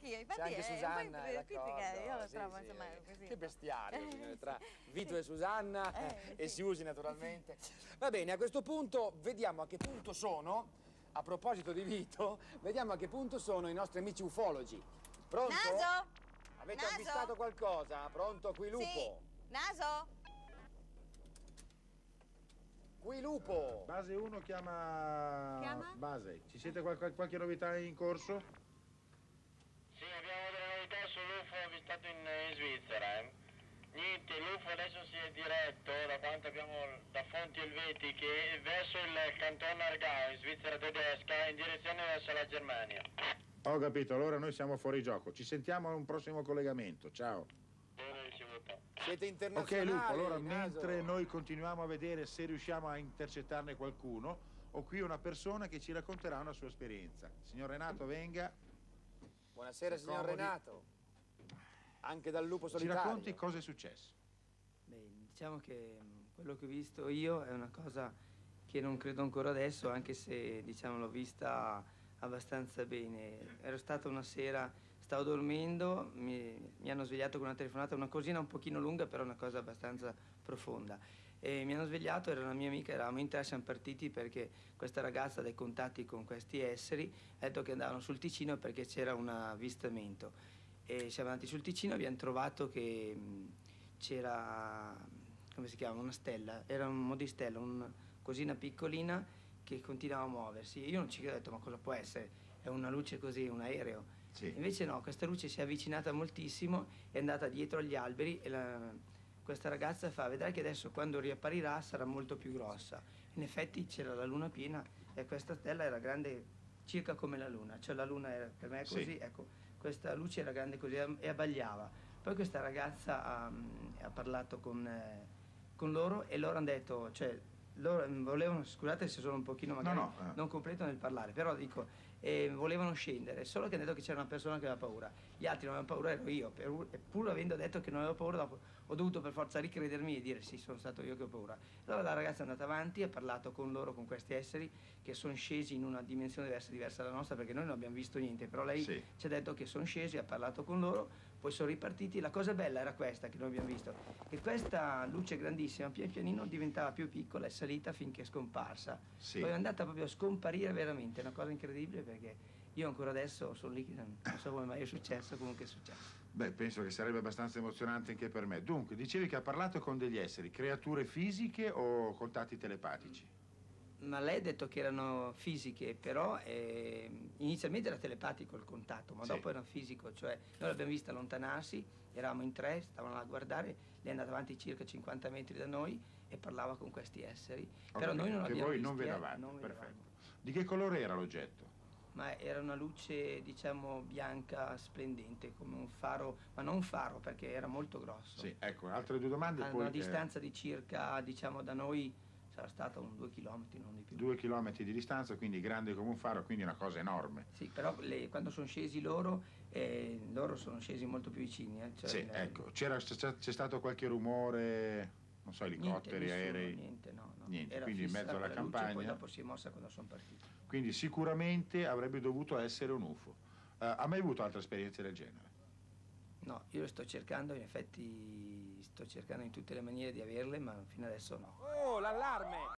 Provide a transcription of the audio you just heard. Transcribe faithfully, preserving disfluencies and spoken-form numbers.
infatti, infatti anche è Susanna è un po' critica, io lo sì, trovo sì, insomma eh, così. che bestiario Eh, tra sì. Vito e Susanna Eh, e sì. Siusi naturalmente. Va bene, a questo punto vediamo a che punto sono, a proposito di Vito, vediamo a che punto sono i nostri amici ufologi. Pronto? Naso? Avete Naso? avvistato qualcosa? Pronto, qui Lupo? Sì. Naso? Qui Lupo! Base uno chiama... Chiama? Base. Ci siete qualche, qualche novità in corso? Sì, abbiamo delle novità sull'U F O avvistato in, in Svizzera. Eh. Niente, l'U F O adesso si è diretto, da quanto abbiamo da fonti elvetiche, verso il canton Aargau, in Svizzera tedesca, in direzione verso la Germania. Ho capito, allora noi siamo fuori gioco. Ci sentiamo a un prossimo collegamento. Ciao. Bene ricevuto. Siete Ok internazionali, Lupo, allora Naso. mentre noi continuiamo a vedere se riusciamo a intercettarne qualcuno, ho qui una persona che ci racconterà una sua esperienza. Signor Renato, venga. Buonasera, Si signor accomodi. Renato. Anche dal lupo Ci solitario. racconti cosa è successo? Beh, diciamo che mh, quello che ho visto io è una cosa che non credo ancora adesso, anche se diciamo l'ho vista abbastanza bene. Ero stata una sera, stavo dormendo, mi, mi hanno svegliato con una telefonata, una cosina un pochino lunga, però una cosa abbastanza profonda. E mi hanno svegliato, era una mia amica, eravamo in tre, siamo partiti perché questa ragazza ha dei contatti con questi esseri, ha detto che andavano sul Ticino perché c'era un avvistamento. E siamo andati sul Ticino e abbiamo trovato che c'era, come si chiama, una stella, era un modistella, una cosina piccolina che continuava a muoversi. Io non ci credo, ho detto, ma cosa può essere? È una luce così, un aereo? Sì. Invece no, questa luce si è avvicinata moltissimo, è andata dietro agli alberi e la, questa ragazza fa, vedrai che adesso quando riapparirà sarà molto più grossa. In effetti c'era la luna piena e questa stella era grande circa come la luna, cioè la luna era, per me è così, Sì. Ecco, questa luce era grande così e abbagliava. Poi questa ragazza ha, ha parlato con, eh, con loro e loro hanno detto, cioè, loro volevano, scusate se sono un pochino magari No, no, eh. non completo nel parlare, però dico, eh, volevano scendere, solo che hanno detto che c'era una persona che aveva paura, gli altri non avevano paura, ero io, per, e pur avendo detto che non avevo paura, dopo ho dovuto per forza ricredermi e dire sì, sono stato io che ho paura. Allora la ragazza è andata avanti, ha parlato con loro, con questi esseri, che sono scesi in una dimensione diversa, diversa dalla nostra, perché noi non abbiamo visto niente, però lei Sì. ci ha detto che sono scesi, ha parlato con loro, poi sono ripartiti. La cosa bella era questa che noi abbiamo visto, che questa luce grandissima pian pianino diventava più piccola e salita finché è scomparsa. Sì. Poi è andata proprio a scomparire veramente, è una cosa incredibile perché io ancora adesso sono lì che non so come mai è successo, comunque è successo. Beh, penso che sarebbe abbastanza emozionante anche per me. Dunque, dicevi che ha parlato con degli esseri, creature fisiche o contatti telepatici? Ma lei ha detto che erano fisiche, però eh, inizialmente era telepatico il contatto, ma Sì. dopo era fisico, cioè noi l'abbiamo vista allontanarsi, eravamo in tre, stavano là a guardare, lei è andata avanti circa cinquanta metri da noi e parlava con questi esseri, Ho però capito, noi non che l'abbiamo voi visti, non eh, vedevate, non perfetto. vedevamo. Di che colore era l'oggetto? Ma era una luce, diciamo, bianca splendente, come un faro, ma non un faro perché era molto grosso. Sì, ecco, altre due domande. A poi, una eh, distanza di circa, diciamo, da noi sarà stata un due chilometri, non di più. Due chilometri di distanza, quindi grande come un faro, quindi una cosa enorme. Sì, però le- quando sono scesi loro, eh, loro sono scesi molto più vicini. Eh, cioè Sì, il- ecco, c'era, c'è c'è stato qualche rumore, non so, elicotteri, niente, nessuno, aerei? Niente, no, no. Niente, Era quindi in fissa mezzo alla quella luce, campagna. poi dopo si è mossa quando sono partiti. Quindi sicuramente avrebbe dovuto essere un U F O. Eh, ha mai avuto altre esperienze del genere? No, io lo sto cercando, in effetti sto cercando in tutte le maniere di averle, ma fino adesso no. Oh, l'allarme!